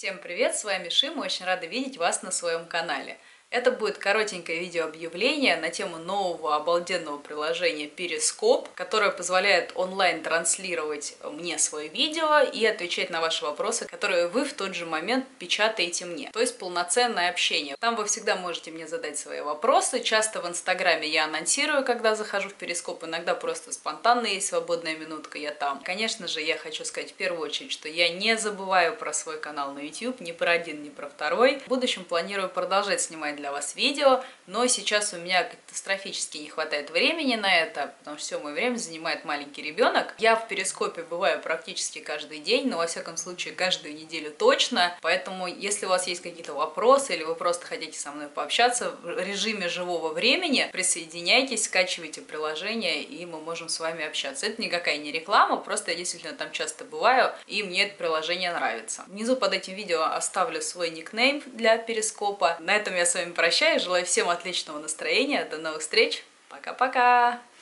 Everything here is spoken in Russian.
Всем привет, с вами Шима, очень рада видеть вас на своем канале. Это будет коротенькое видеообъявление на тему нового обалденного приложения Periscope, которое позволяет онлайн транслировать мне свое видео и отвечать на ваши вопросы, которые вы в тот же момент печатаете мне. То есть полноценное общение. Там вы всегда можете мне задать свои вопросы. Часто в Инстаграме я анонсирую, когда захожу в Periscope, иногда просто спонтанно есть свободная минутка, я там. Конечно же, я хочу сказать в первую очередь, что я не забываю про свой канал на YouTube, ни про один, ни про второй. В будущем планирую продолжать снимать для вас видео, но сейчас у меня катастрофически не хватает времени на это, потому что все мое время занимает маленький ребенок. Я в Перископе бываю практически каждый день, но во всяком случае каждую неделю точно, поэтому если у вас есть какие-то вопросы или вы просто хотите со мной пообщаться в режиме живого времени, присоединяйтесь, скачивайте приложение, и мы можем с вами общаться. Это никакая не реклама, просто я действительно там часто бываю, и мне это приложение нравится. Внизу под этим видео оставлю свой никнейм для Перископа. На этом я с вами прощаюсь, желаю всем отличного настроения, до новых встреч, пока-пока!